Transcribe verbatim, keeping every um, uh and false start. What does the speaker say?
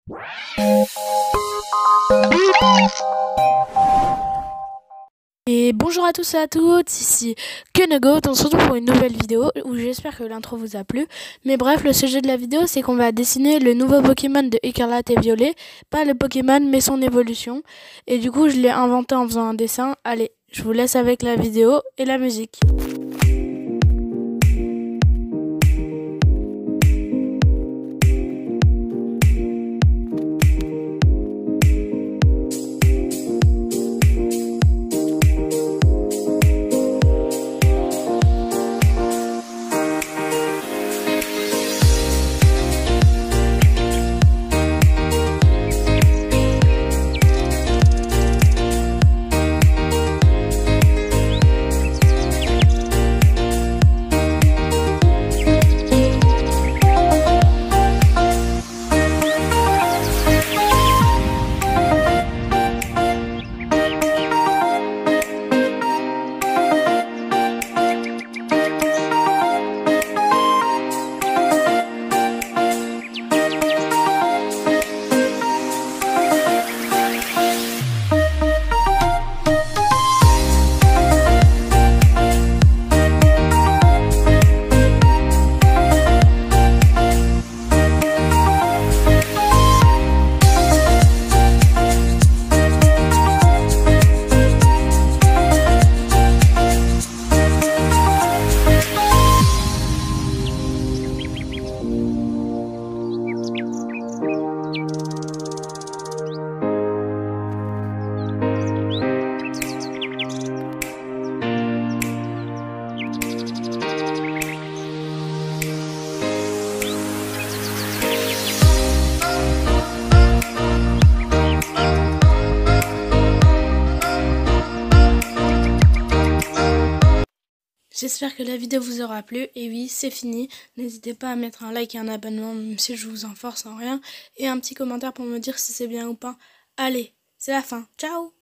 Et bonjour à tous et à toutes, ici Kenegoat, on se retrouve pour une nouvelle vidéo où j'espère que l'intro vous a plu. Mais bref, le sujet de la vidéo c'est qu'on va dessiner le nouveau Pokémon de Écarlate et Violet. Pas le Pokémon mais son évolution. Et du coup je l'ai inventé en faisant un dessin. Allez, je vous laisse avec la vidéo et la musique. J'espère que la vidéo vous aura plu, et oui, c'est fini. N'hésitez pas à mettre un like et un abonnement, même si je vous en force en rien, et un petit commentaire pour me dire si c'est bien ou pas. Allez, c'est la fin, ciao!